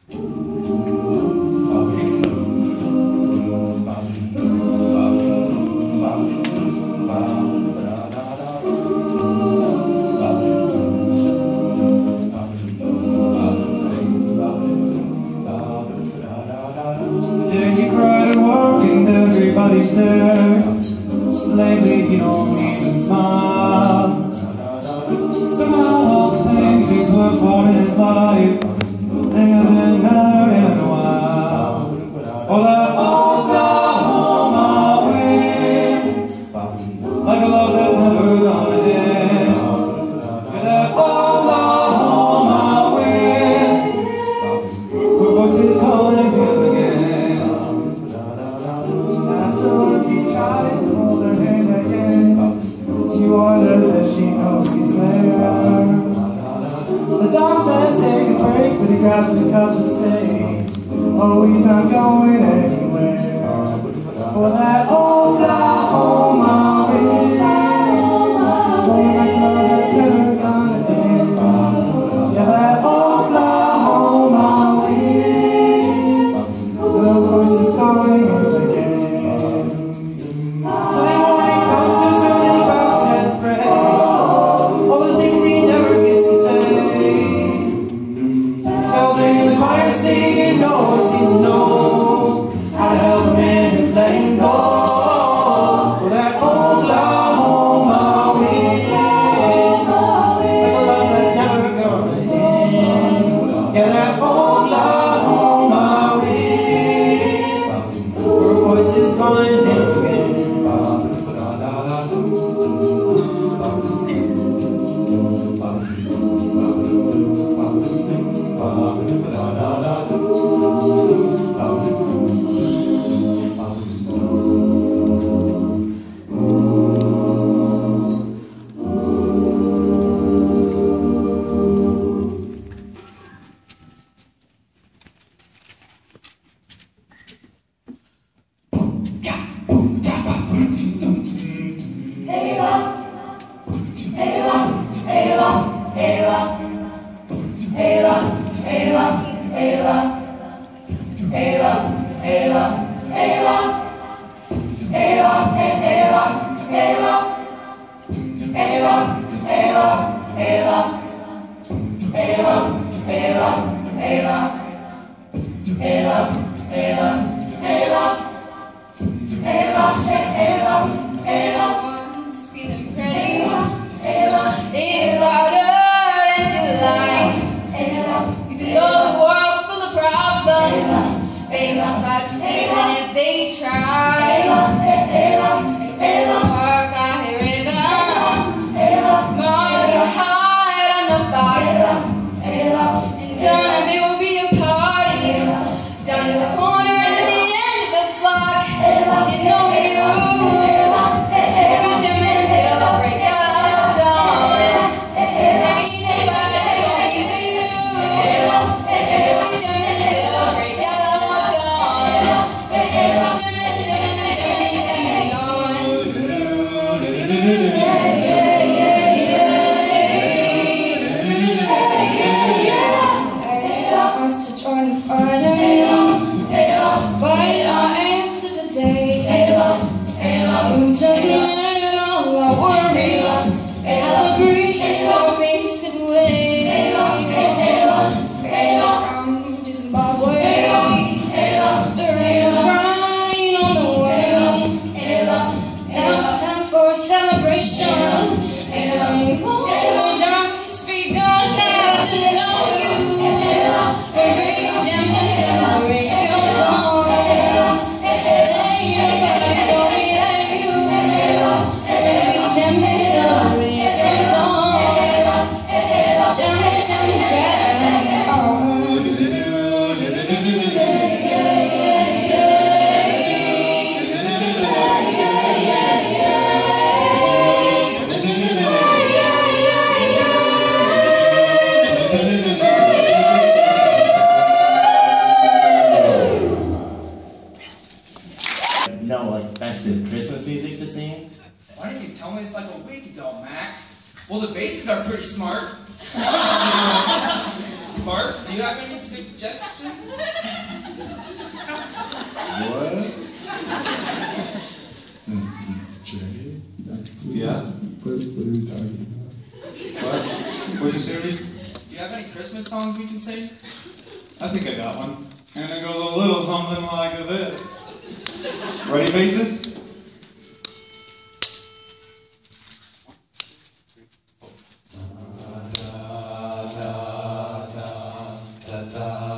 Everybody's there. Lately he don't even smile. Somehow all the things he's worked for in his life, they haven't mattered in a while. Oh, that Oklahoma wind, like a love that's never gonna end. Yeah, that Oklahoma wind, her voice is calling him again. Tries to hold her hand again. She wonders if she knows he's there. The dog says take a break, but he grabs the cup to stay. Oh, he's not going anywhere. For that Oklahoma wind, blowing like love that's never gonna end. Yeah, that Oklahoma wind, the voice is calling him again. Singing, no one seems to know how to help a man who's letting go. For that Oklahoma wind, like a love that's never gonna end. Yeah, that Oklahoma wind, her voice is calling him again. festive Christmas music to sing? Why didn't you tell me this like a week ago, Max? Well, the basses are pretty smart. Bart? Do you have any suggestions? What? Jay? Yeah? What are we talking about? What? What'd you say, Reese? Do you have any Christmas songs we can sing? I think I got one. And it goes a little something like this. Ready, faces? Da da da da da da.